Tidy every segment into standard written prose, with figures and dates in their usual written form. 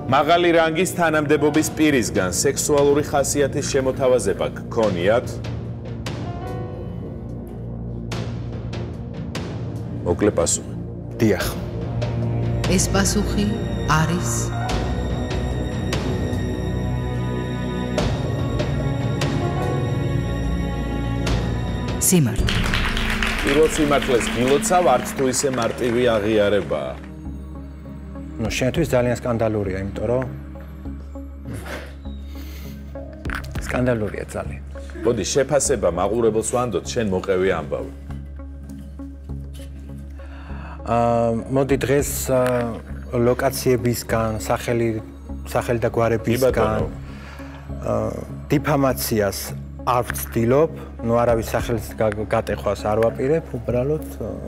მაღალი რანგის თანამდებობის პირისგან სექსუალური ხასიათის შემოთავაზება გქონიათ? მოკლე პასუხი. დიახ. ეს პასუხი არის სიმართლე. პირველ სიმართლეს გილოცავ, არც თუ ისე მარტივი აღიარებაა. ნუ შენთვის ძალიან სკანდალურია, იმიტომ რომ სკანდალურია ძალიან. მოდი შეფასება მაყურებელს ვანდოთ, შენ მოყევი ამბავი. მოდი დღეს ლოკაციებისგან, სახელი და გვარებისგან დიფამაციას არ ვცდილობ, ნუ არავის სახელის გატეხვას არ ვაპირებ, უბრალოდ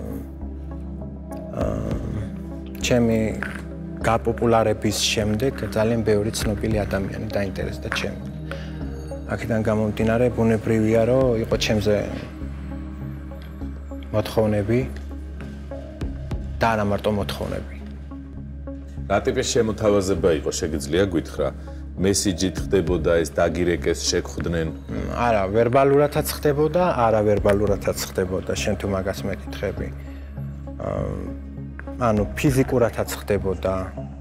ჩემი გაპოპულარების შემდეგ ძალიან ბევრი ცნობილი ადამიანი დაინტერესდა ჩემი. აქედან გამომდინარე, ბუნებრივია, რომ იყო ჩემზე მოთხოვნები და არა მარტო მოთხოვნები. რა ტიპის შემოთავაზება იყო, შეგიძლია გითხრა? მესიჯით ხდებოდა ეს დაგირეკეს შეგხვდნენ? არა, ვერბალურადაც ხდებოდა, არა ვერბალურადაც ხდებოდა, შენ თუ მაგას მეკითხები. ანუ ფიზიკურადაც ხდებოდა.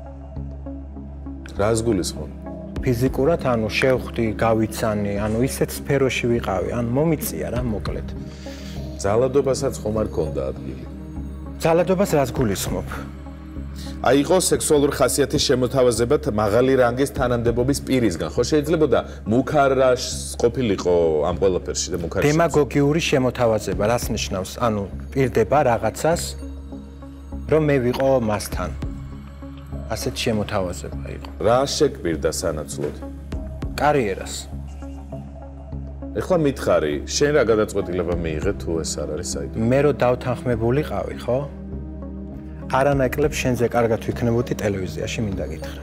რას გულისხმობ? ფიზიკურად, ანუ შევხვდი, გავიცანი, ანუ ისეთ სფეროში ვიყავი, ანუ მომიწია რა, მოკლედ. ძალადობასაც ხომ არ ქონდა ადგილი? ძალადობას რას გულისხმობ? აი იყო სექსუალური ხასიათის შემოთავაზება მაღალი რანგის თანამდებობის პირისგან. ხო შეიძლებოდა მუქარაშ ყოფილიყო ამ ყველაფერში და მუქარაში. დემაგოგიური შემოთავაზება, რას ნიშნავს? ანუ პირდება რაღაცას, რომ მე ვიყო მასთან. ასეთ შემოთავაზება იყო. რა შეგპირდა სანაცვლოდ? კარიერას. ეხლა მითხარი, შენ რა გადაწყვეტილება მიიღე თუ ეს არ არის საიდუმლო? მე რო დავთანხმებულიყავი, ხო? არანაკლებ შენზე კარგად ვიქნებოდი ტელევიზიაში, მინდა გითხრა.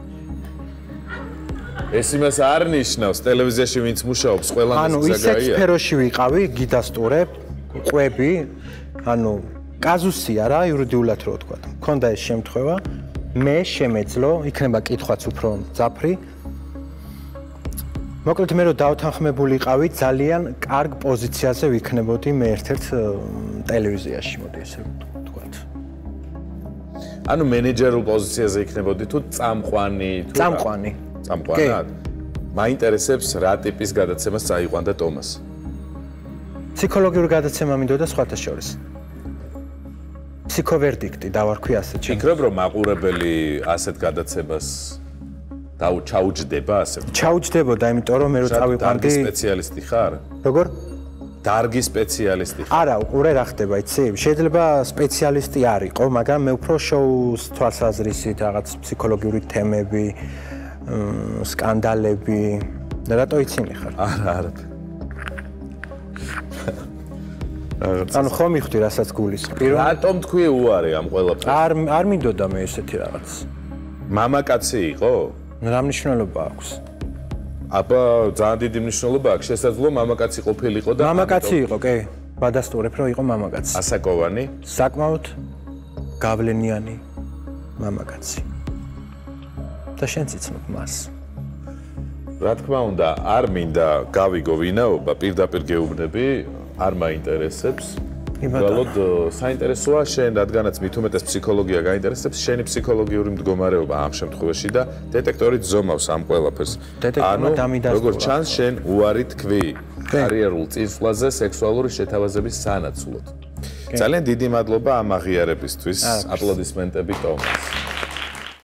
ეს იმას არ ნიშნავს, ტელევიზიაში ვინც მუშაობს, ყველამ ეს ანუ ისეთ სფეროში ვიყავი, გიდასტურებ, ყვები, ანუ კაზუსია რა, იურიდიულად რო ვთქვა. მქონდა ეს შემთხვევა, მე შემეძლო, იქნება კითხვაც უფრო მძაფრი. მოკლედ მე რო დავთანხმებულიყავი, ძალიან კარგ პოზიციაზე ვიქნებოდი მე ერთ-ერთ ტელევიზიაში, მოდი ესე ვთქვათ. ანუ მენეჯერულ პოზიციაზე იქნებოდი თუ წამყვანი თუ წამყვანი. წამყვანად? მაინტერესებს რა ტიპის გადაცემას წაიყვანდა ტომას? ფსიქოლოგიური გადაცემა მინდოდა სხვათა შორის. ფსიქოვერდიქტი დავარქვი ასე. ფიქრობ რომ მაყურებელი ასეთ გადაცემას ჩაუჯდება ასე? ჩაუჯდებოდა, იმიტომ რომ მე რო წავიყვანდი დარგის სპეციალისტი ხარ? როგორ? დარგის სპეციალისტი ხარ? არა, უყურე რა ხდება, იცი? შეიძლება სპეციალისტი არ იყო, მაგრამ მე უფრო შოუს თვალსაზრისით რაღაც ფსიქოლოგიური თემები, სკანდალები, რატო იცინი ხარ? არა, არა. ანუ ხომ მივხვდი, რასაც გულისხმობ. რატომ თქვი უარი ამ ყველაფერს? არ მინდოდა მე ესეთი რაღაც. მამაკაცი იყო? რა მნიშვნელობა აქვს? აბა, ძალიან დიდი მნიშვნელობა აქვს. შესაძლოა მამაკაცი ყოფილიყო და მამაკაცი იყო, კი. ვადასტურებ, რომ იყო მამაკაცი. ასაკოვანი? საკმაოდ გავლენიანი მამაკაცი. და შენც იცნობ მას. რა თქმა უნდა, არ მინდა გავიგო ვინაობა, პირდაპირ გეუბნები, არ მაინტერესებს. უბრალოდ საინტერესოა შენ, რადგანაც მით უმეტეს ფსიქოლოგია გაინტერესებს, შენი ფსიქოლოგიური მდგომარეობა ამ შემთხვევაში და დეტექტორი ზომავს ამ ყველაფერს. დეტექტორმა დამიდასტურა. როგორც ჩანს, შენ უარი თქვი კარიერულ წინსვლაზე სექსუალური შეთავაზების სანაცვლოდ. ძალიან დიდი მადლობა ამ აღიარებისთვის. აპლოდისმენტები ტომას.